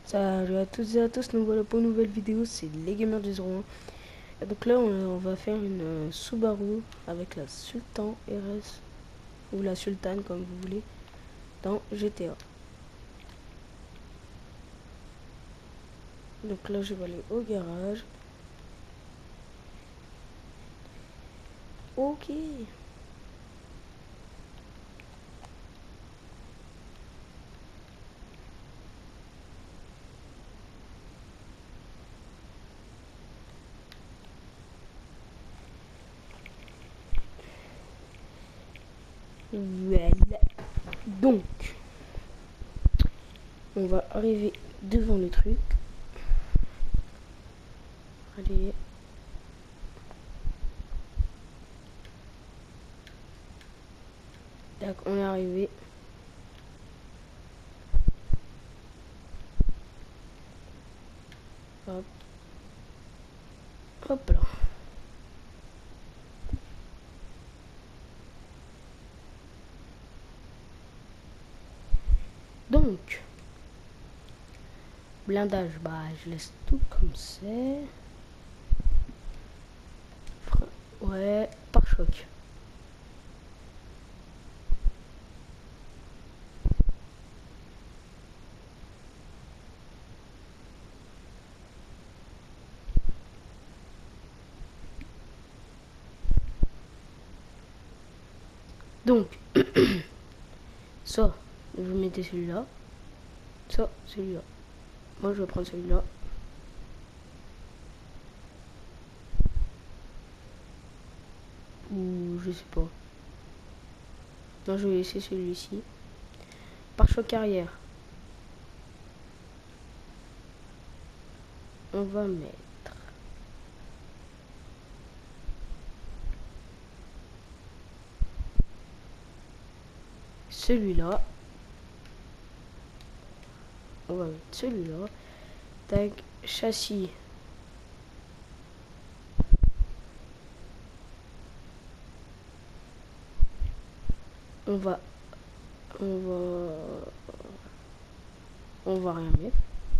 Salut à toutes et à tous, nous voilà pour une nouvelle vidéo, c'est les gamers du 01. Et donc là on va faire une Subaru avec la Sultan RS, ou la Sultan comme vous voulez, dans GTA. Donc là je vais aller au garage. Ok. Voilà. Donc on va arriver devant le truc. Allez. Tac, on est arrivé. Hop. Hop là. Donc, blindage, bah je laisse tout comme c'est. Ouais, pare-choc. Donc, ça, vous mettez celui-là. Ça, celui-là. Moi, je vais prendre celui-là. Ou je sais pas. Non, je vais laisser celui-ci. Pare-choc arrière. On va mettre celui-là. On va mettre celui-là. Tac, châssis. On va rien mettre.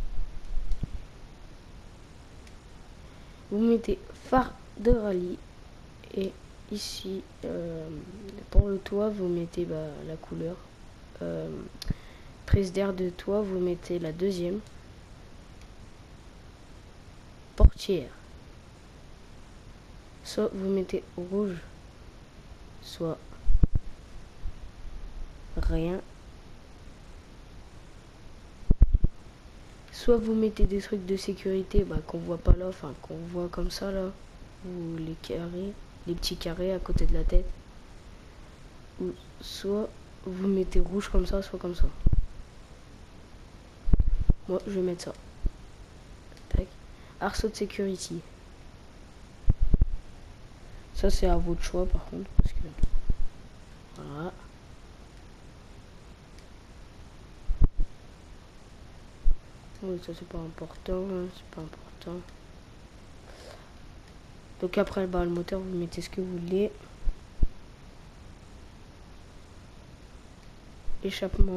Vous mettez phare de rallye et ici pour le toit vous mettez la couleur. Prise d'air de toit, vous mettez la deuxième. Portière. Soit vous mettez rouge, soit rien. Soit vous mettez des trucs de sécurité qu'on voit pas là, enfin qu'on voit comme ça là, ou les carrés, les petits carrés à côté de la tête. Ou soit vous mettez rouge comme ça, soit comme ça. Moi je vais mettre ça. Tac. Arceau de sécurité. Ça c'est à votre choix par contre, parce que voilà. Oui, ça c'est pas important, hein, c'est pas important. Donc après le moteur vous mettez ce que vous voulez. Échappement.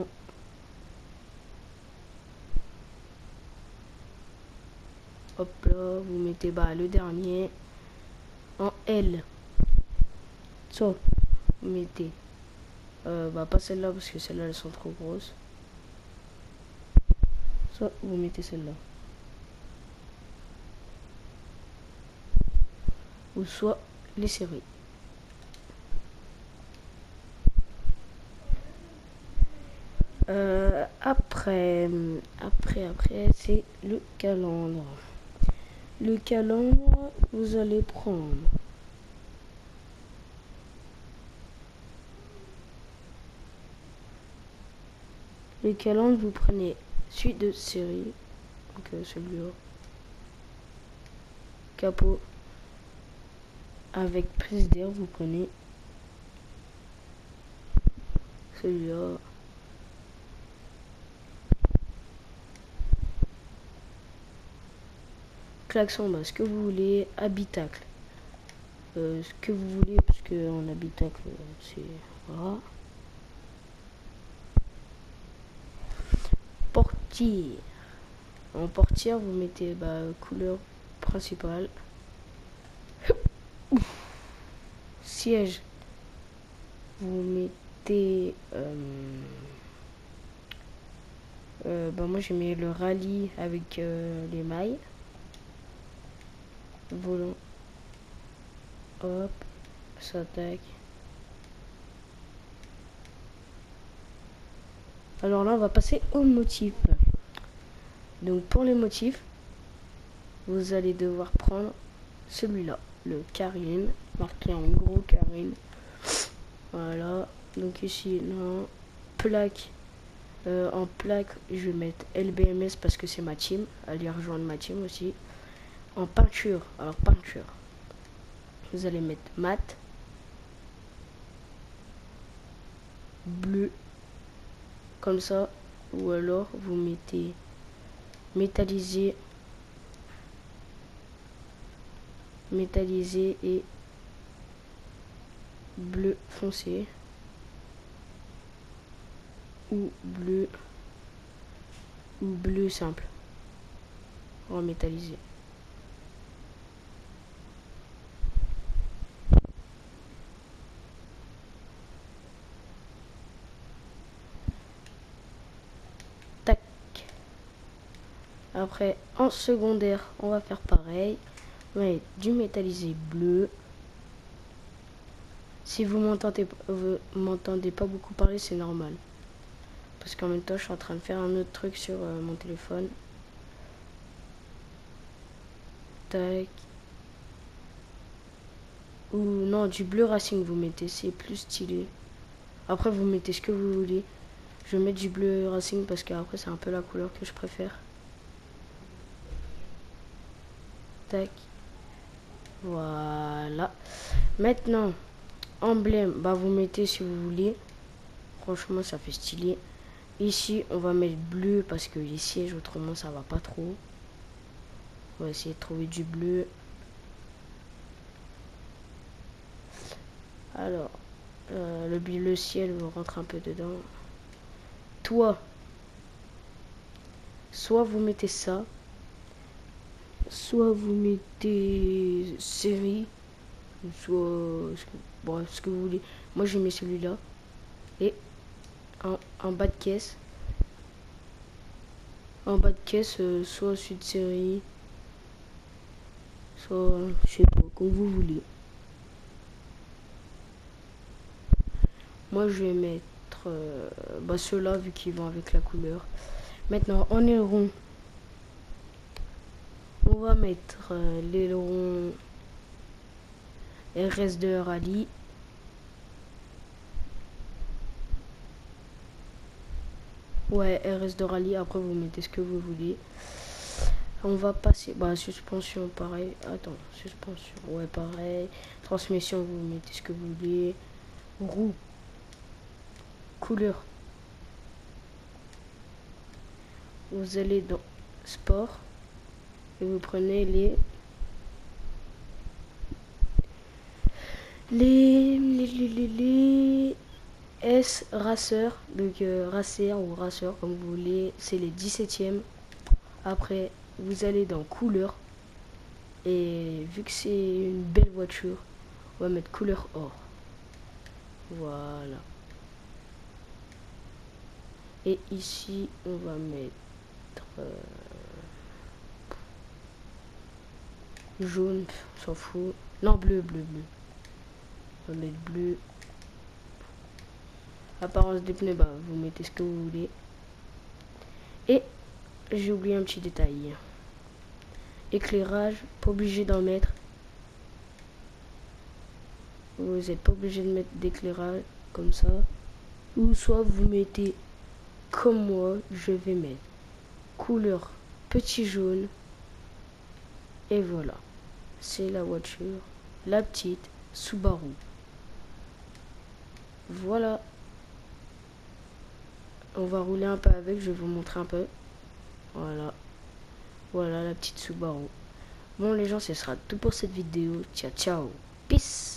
Hop là, vous mettez le dernier en L. Ça, vous mettez pas celle-là parce que celles-là elles sont trop grosses. Ça, vous mettez celle-là. Ou soit les séries. Après, c'est le calandre. Le calandre, vous allez prendre le calandre, vous prenez celui de série, donc celui-là, capot avec prise d'air, vous prenez celui-là. Klaxon, ce que vous voulez. Habitacle, ce que vous voulez, parce que en habitacle c'est voilà. Portière, En portière, vous mettez couleur principale. Siège, vous mettez moi j'ai mis le rallye avec les mailles. Volant, hop, ça tac. Alors là on va passer aux motifs. Donc pour les motifs, vous allez devoir prendre celui-là, le Karine, marqué en gros Karine. Voilà, donc ici non, plaque. En plaque, je vais mettre LBMS parce que c'est ma team. Allez rejoindre ma team aussi. En peinture, alors peinture, vous allez mettre mat, bleu, comme ça, ou alors vous mettez métallisé, et bleu foncé, ou bleu simple, en métallisé. Tac. Après, en secondaire, on va faire pareil. On va mettre du métallisé bleu. Si vous m'entendez pas beaucoup parler, c'est normal. Parce qu'en même temps, je suis en train de faire un autre truc sur mon téléphone. Tac. Ou non, du bleu racing vous mettez, c'est plus stylé. Après, vous mettez ce que vous voulez. Je vais mettre du bleu racing parce qu'après, c'est un peu la couleur que je préfère. Tac. Voilà. Maintenant, emblème, vous mettez si vous voulez. Franchement, ça fait stylé. Ici, on va mettre bleu parce que les sièges, autrement, ça va pas trop. On va essayer de trouver du bleu. Alors, le ciel rentre un peu dedans. Toi, soit vous mettez ça, soit vous mettez série, soit ce que vous voulez. Moi, j'ai mis celui-là. Et en bas de caisse, soit suite série, soit je sais pas, comme vous voulez. Moi je vais mettre ceux-là vu qu'ils vont avec la couleur. Maintenant en aileron, on va mettre l'aileron RS2 Rallye. Ouais, RS2 Rallye, après vous mettez ce que vous voulez. On va passer, suspension pareil, attends, suspension, ouais pareil. Transmission, vous mettez ce que vous voulez. Roue, couleur, vous allez dans sport et vous prenez les S Racer, donc Racer ou Racer comme vous voulez, c'est les 17e. Après vous allez dans couleur et vu que c'est une belle voiture, on va mettre couleur or. Voilà. Et ici on va mettre jaune, on s'en fout. Non, bleu. On va mettre bleu. Apparence des pneus, vous mettez ce que vous voulez. Et j'ai oublié un petit détail. Éclairage, pas obligé d'en mettre. Vous n'êtes pas obligé de mettre d'éclairage comme ça. Ou soit vous mettez comme moi, je vais mettre couleur petit jaune. Et voilà. C'est la voiture. La petite Subaru. Voilà. On va rouler un peu avec, je vais vous montrer un peu. Voilà. Voilà la petite Subaru. Bon les gens, ce sera tout pour cette vidéo. Ciao, ciao. Peace.